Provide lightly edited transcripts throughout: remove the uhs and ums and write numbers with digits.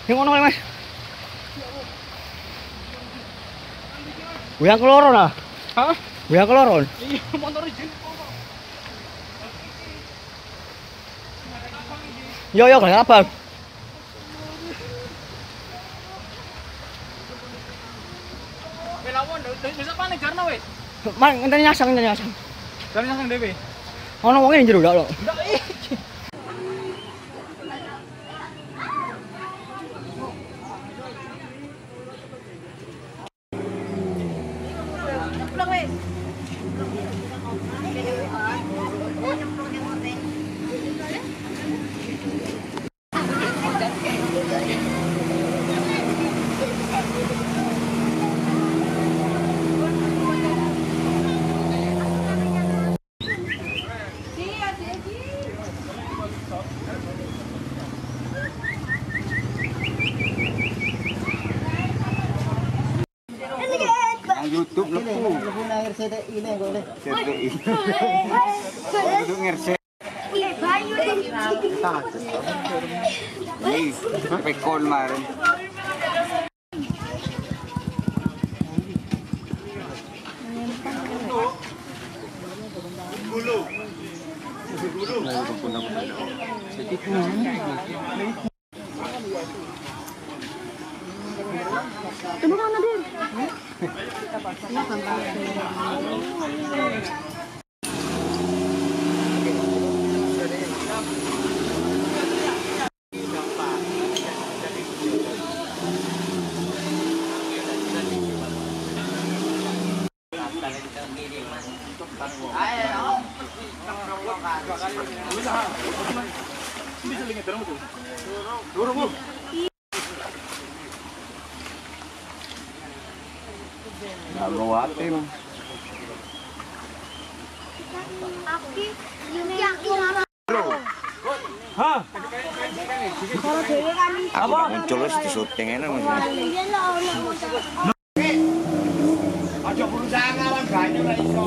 Yang ngono Mas. Goyang keloro nah. Hah? Goyang keloro. Iya, motor izin. Yo yo gak apa. Lawan bisa panik karena wes. Man ngenteni nyasang. Dari yang dewe. Ono wong ning jero ndak lho. Ndak iki. YouTube lepu. Lepu na RCTI na boleh. CTI. Itu ngerse. Ini pekol kemarin. Tunggu kan Nadir. Nggak bawa tim. Hah? Aku muncul terus di syuting ini. Aja berusaha ngelawan banyu lah iso.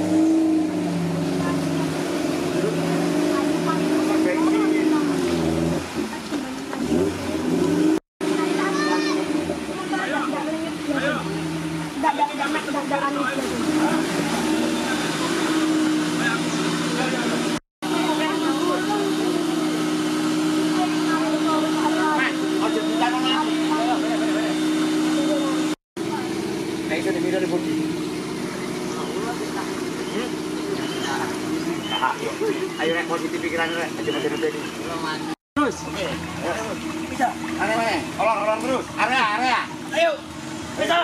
Ayo nek positif pikiran rek, aja tadi. Terus. Bisa. Area. Olor terus. Area. Ayo. Bisa.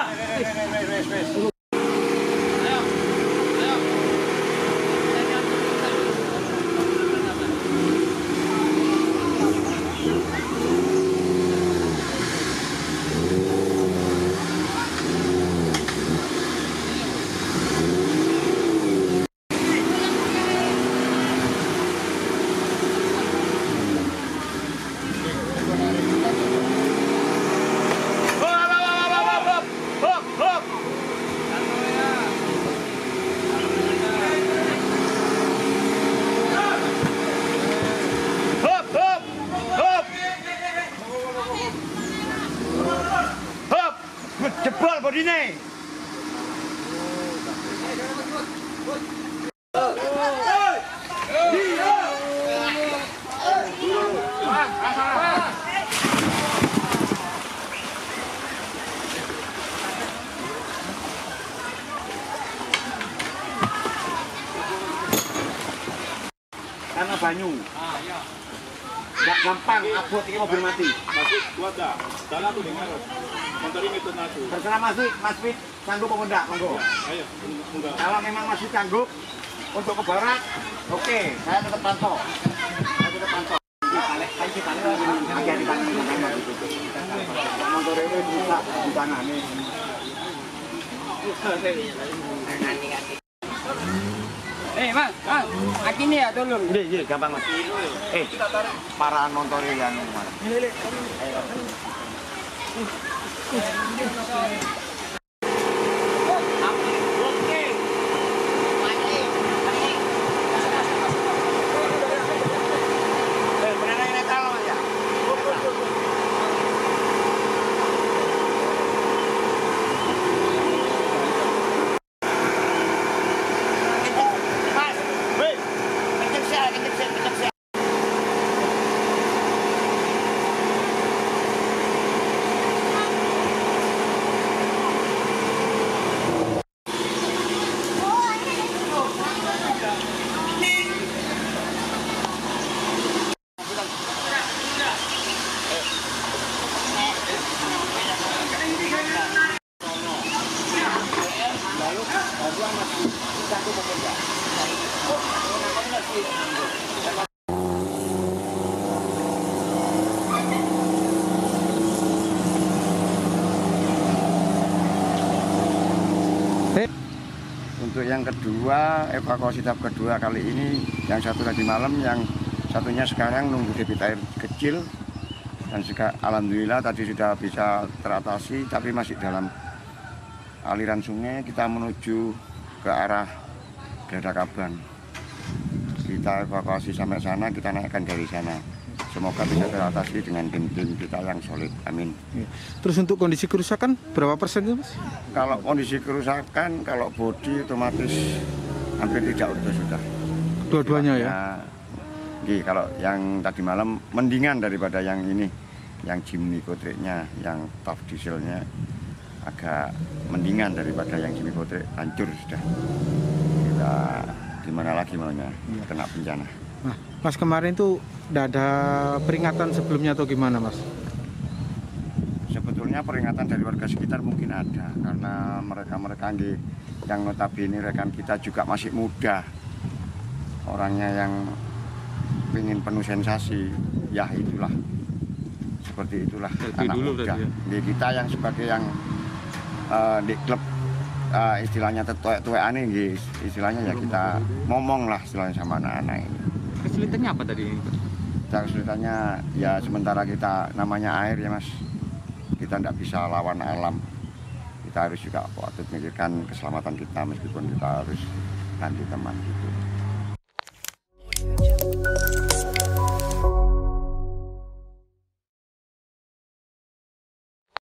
Jebol bodine. Karena banyu. Nggak gampang abot ini mobil mati. Masih kuat dah. Salah tuh dengar. Motor ini itu nasu. Terserah Mas Fit sanggup apa enggak, monggo. Ayo, enggak. Kalau memang masih sanggup untuk ke barat, oke, saya tetap pantau. Balik lagi motor ini bisa di tangan nih. Mas, ini ya tolong. Iya, gampang Mas. Para motor yang mana? Untuk yang kedua, evakuasi tahap kedua kali ini, yang satu tadi malam, yang satunya sekarang nunggu debit air kecil. Dan alhamdulillah tadi sudah bisa teratasi, tapi masih dalam aliran sungai. Kita menuju ke arah Gladakabang. Kita evakuasi sampai sana, kita naikkan dari sana. Semoga bisa teratasi dengan tim-tim kita yang solid. Amin. Terus untuk kondisi kerusakan berapa persen Mas? Kalau kondisi kerusakan, kalau bodi otomatis hampir tidak utuh sudah. Dua-duanya ya? Kalau yang tadi malam mendingan daripada yang ini, yang Jimny Kotriknya, yang Tough Dieselnya agak mendingan daripada yang Jimny Kotrik, hancur sudah. Kita gimana lagi maunya, kena bencana. Nah, Mas kemarin tuh tidak ada peringatan sebelumnya atau gimana Mas? Sebetulnya peringatan dari warga sekitar mungkin ada, karena mereka-mereka yang notabene rekan kita juga masih muda, orangnya yang ingin penuh sensasi, ya itulah, seperti itulah anak muda. Di kita yang sebagai yang di klub istilahnya tuwe-tuwean ini, istilahnya ya kita ngomong lah istilahnya sama anak-anak ini. Kesulitannya apa tadi? Kesulitannya ya sementara kita namanya air ya Mas, kita tidak bisa lawan alam. Kita harus juga waktu memikirkan keselamatan kita meskipun kita harus ganti teman gitu.